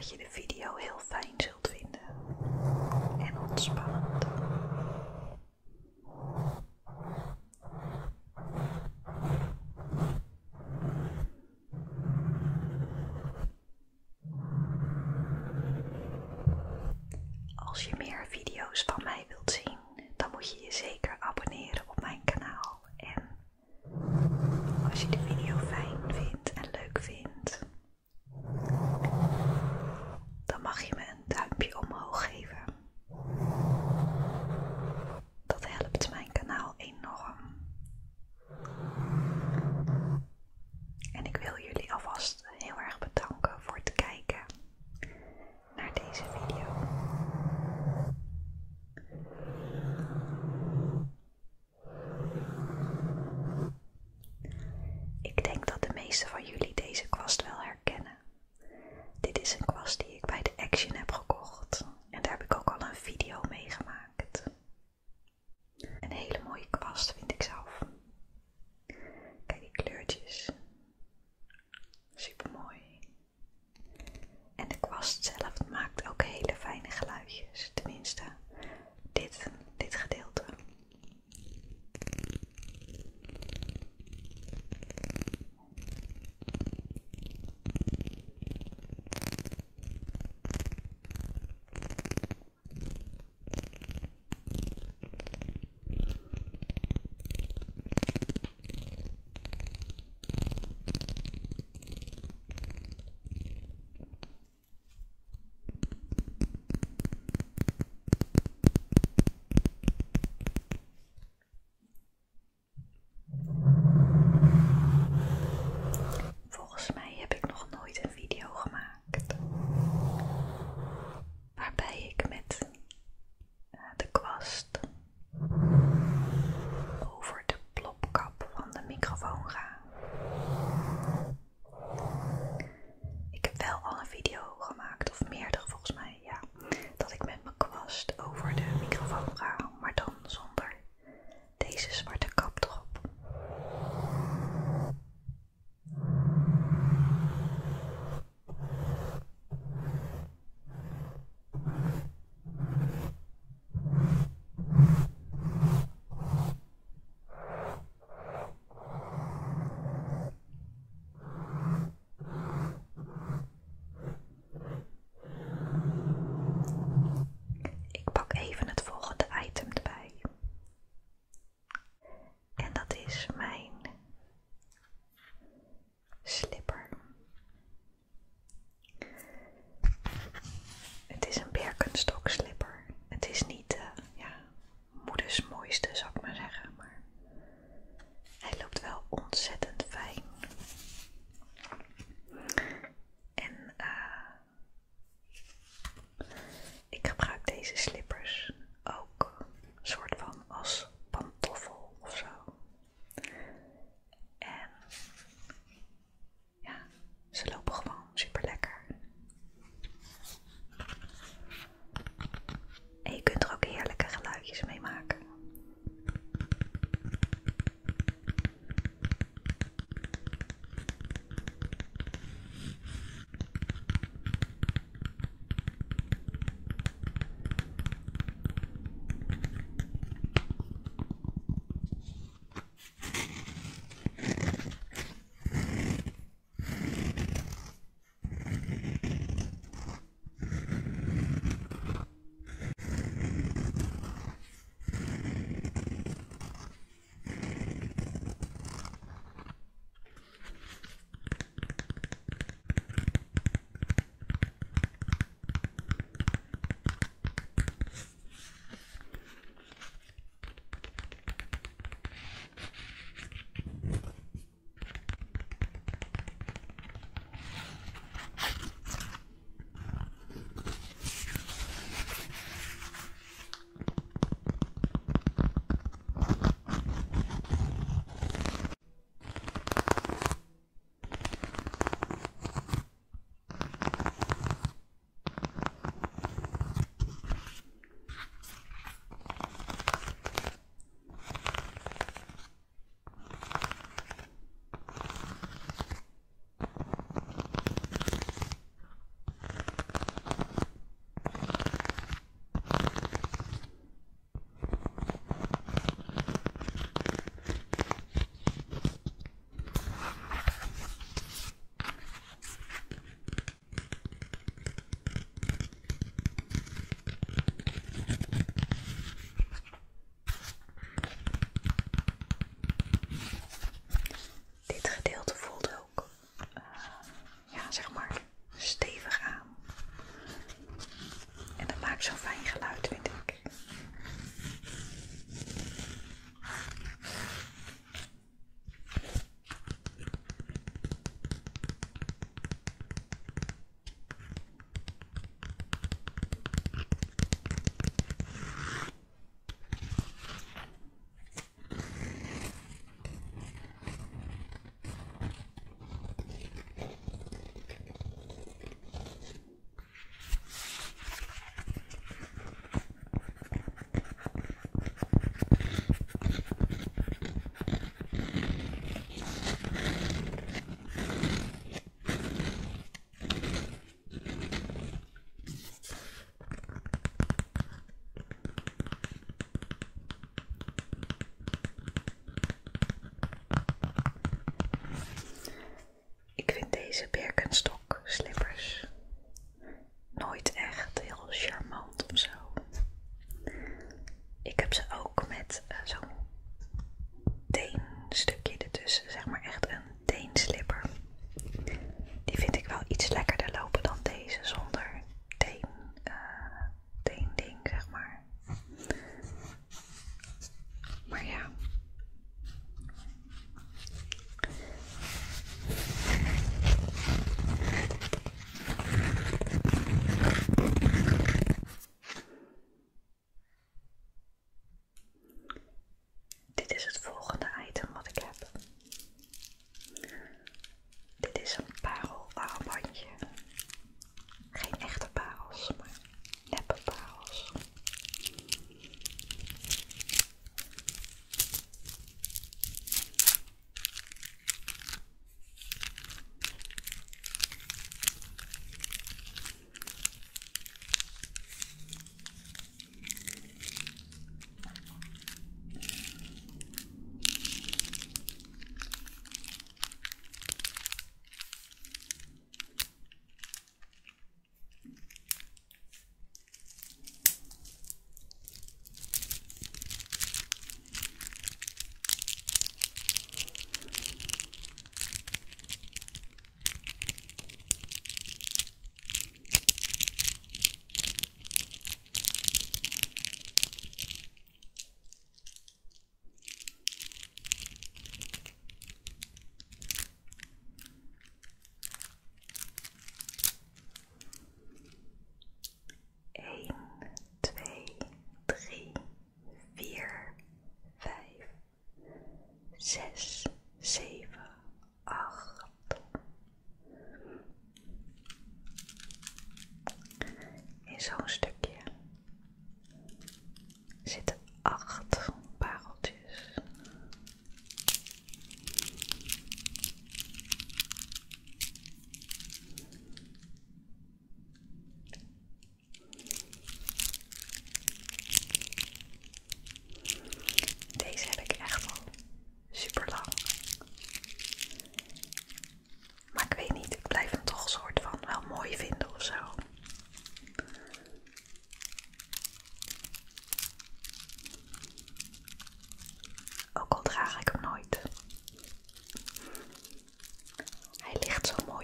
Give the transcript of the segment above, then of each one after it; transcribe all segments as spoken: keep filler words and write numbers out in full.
dat je de video heel fijn zult vinden en ontspannend. Als je meer video's van mij wilt zien, dan moet je je zeker abonneren op mijn kanaal. En als je de video fijn vindt en leuk vindt, dan mag je me een duimpje omhoog geven. Dat helpt mijn kanaal enorm. En ik wil jullie alvast heel erg bedanken voor het kijken naar deze video. Ik denk dat de meesten van jullie deze kwast wel herkennen. Dit is een kwast die ik bij de Action heb gekocht en daar heb ik ook al een video mee gemaakt. Een hele mooie kwast vind ik zelf. Kijk die kleurtjes. Super mooi. En de kwast zelf maakt ook hele fijne geluidjes. Tenminste, dit, dit gedeelte. Volgens mij heb ik nog nooit een video gemaakt waarbij ik met de kwast over de plopkap van de microfoon ga. Ik heb wel al een video gemaakt, of meerdere volgens mij, ja, dat ik met mijn kwast over de microfoon ga, maar dan zonder deze zwarte kap erop. Ik pak even het volgende item erbij. En dat is mijn slipper. Het is een Birkenstock slipper. Het is niet uh, ja, moeders mooiste, zou ik maar zeggen. Maar hij loopt wel ontzettend fijn. En uh, ik gebruik deze slippers ook een soort van als pantoffel of zo. En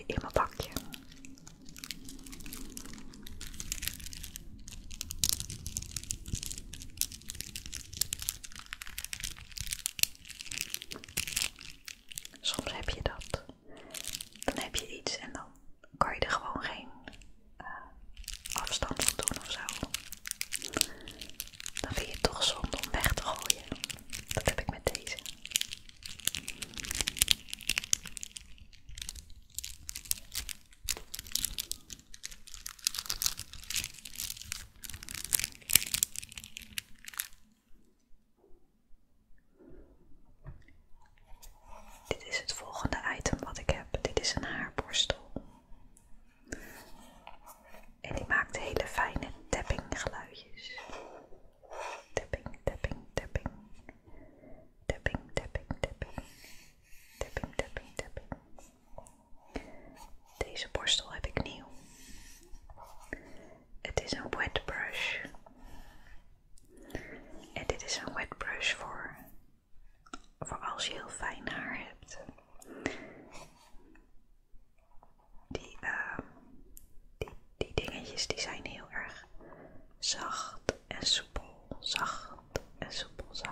in mijn bakje. Soms heb je dat. Dan heb je iets en dan kan je er gewoon geen uh, afstand van doen of zo. Dan vind je het toch zonde om weg te gooien. Dat heb ik met deze. Dit is het volgende item wat ik heb. Dit is een haarborstel. En die maakt hele fijne tapping geluidjes. Tapping, tapping, tapping. Tapping, tapping, tapping. Tapping, tapping, tapping. Deze borstel heb ik nieuw. Het is een wet brush. En dit is een wet brush voor, voor als je heel fijn haar hebt. Die, uh, die, die dingetjes die zijn heel erg zacht en soepel. Zacht en soepel, zacht.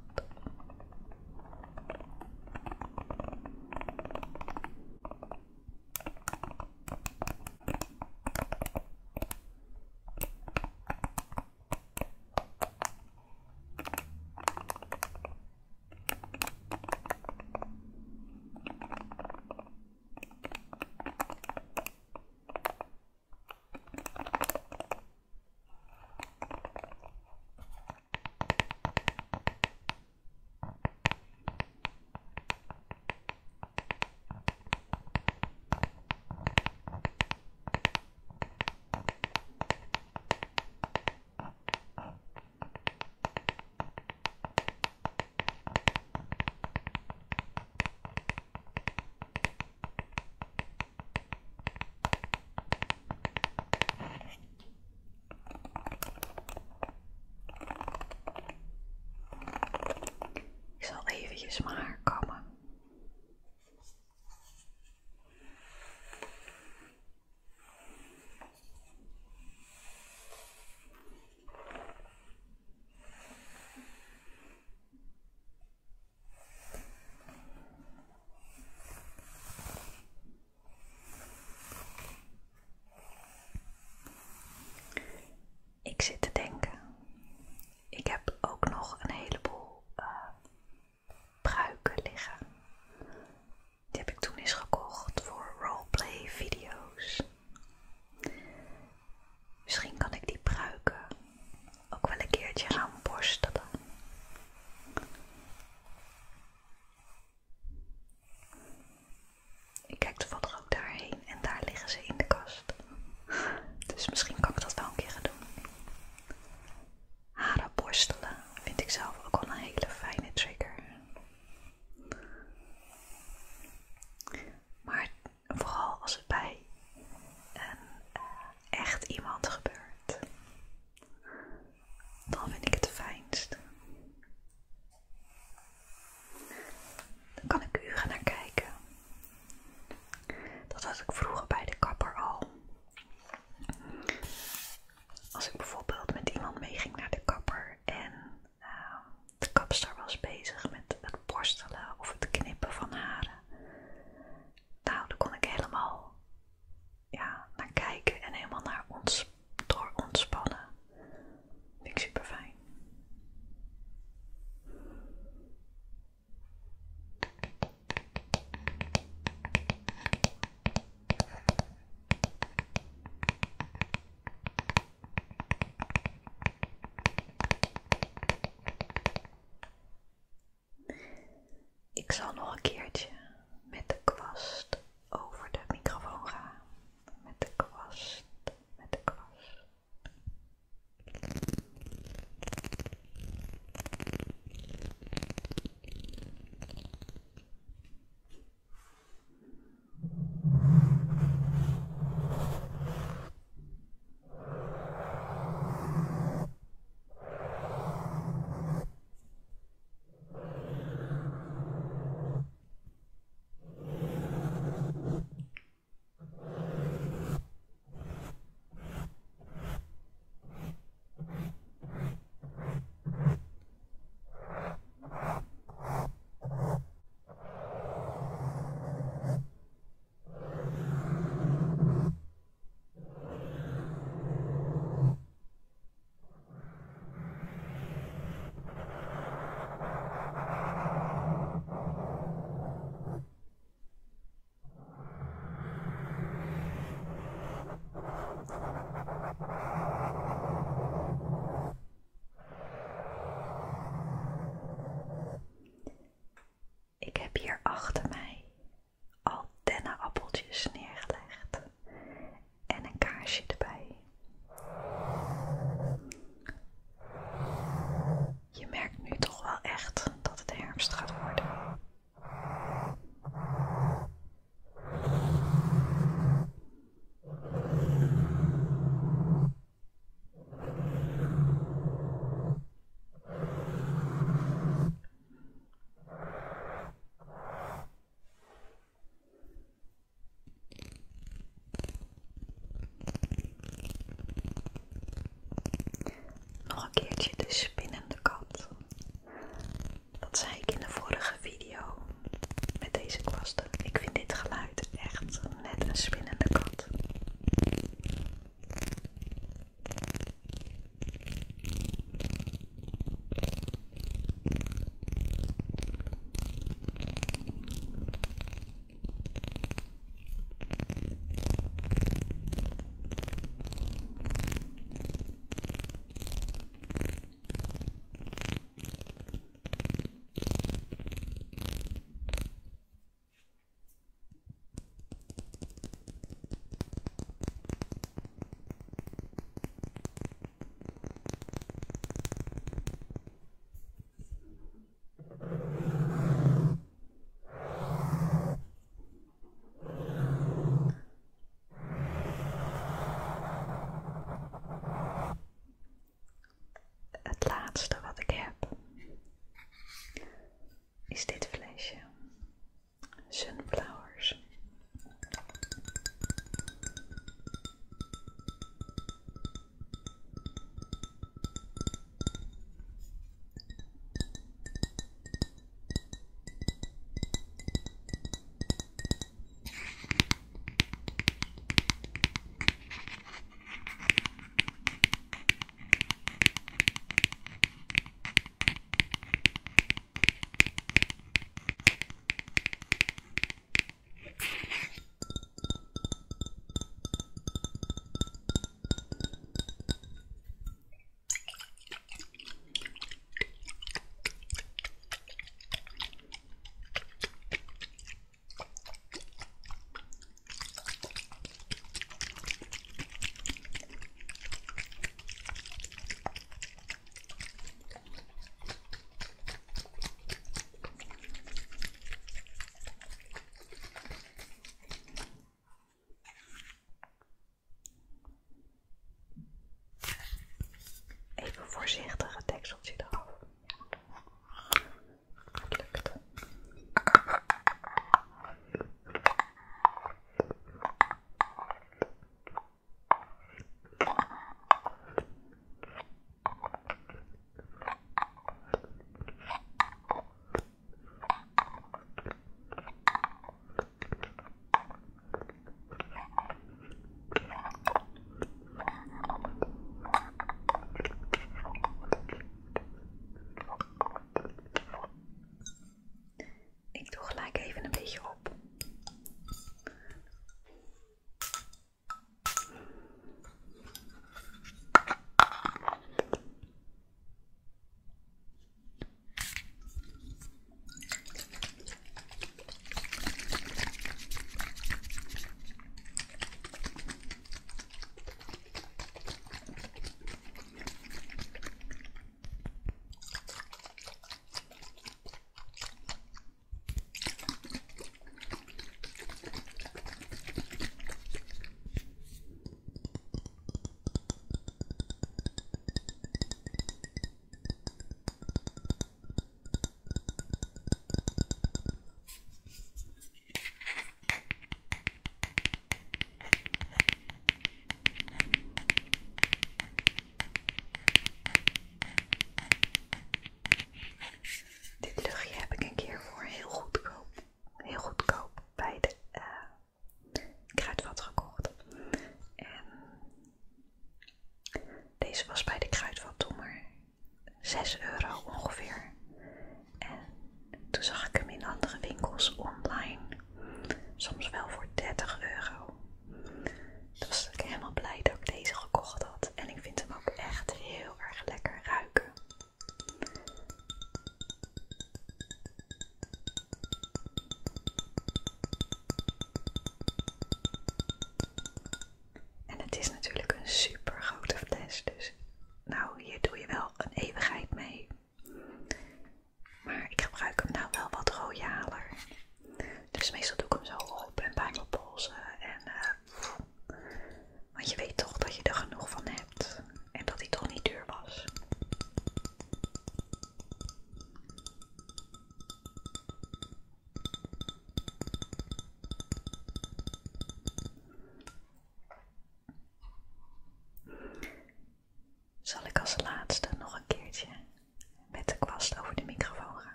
Ik zal eventjes mijn haar kammen. Ik zit te denken. Ik heb ook nog een heleboel uh, pruiken liggen. Die heb ik toen eens gekocht voor roleplay video's. Misschien kan ik die pruiken ook wel een keertje gaan borstelen. Ik kijk toevallig ook daarheen en daar liggen ze in de kast. Dus misschien kan ik dat wel een keer gaan doen. Haren borstelen vind ik zelf ook wel een hele fijne trigger. Maar vooral als het bij een uh, echt iemand gebeurt, dan vind ik het fijnst. Dan kan ik uren naar kijken. Dat had ik vroeger bij de kapper al. Als ik bijvoorbeeld met iemand meeging naar de kapper en uh, de kapster was bezig met het borstelen of het knippen van haren. Nou, daar kon ik helemaal ja, naar kijken en helemaal naar ons, door ontspannen. Vind ik super fijn. Ik zal nog een keertje met de kwast over de microfoon gaan. Met de kwast, met de kwast. achter mij al dennenappeltjes neergelegd en een kaarsje erbij. Je merkt nu toch wel echt dat het herfst gaat worden. Nog een keertje de spinnende kat. Dat zei ik in de vorige video met deze kwasten. Ik vind dit geluid echt net een spinnende kat.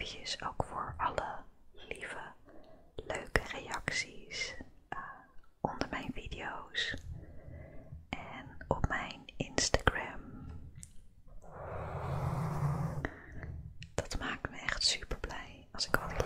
eventjes ook voor alle lieve, leuke reacties uh, onder mijn video's en op mijn Instagram. Dat maakt me echt super blij als ik al die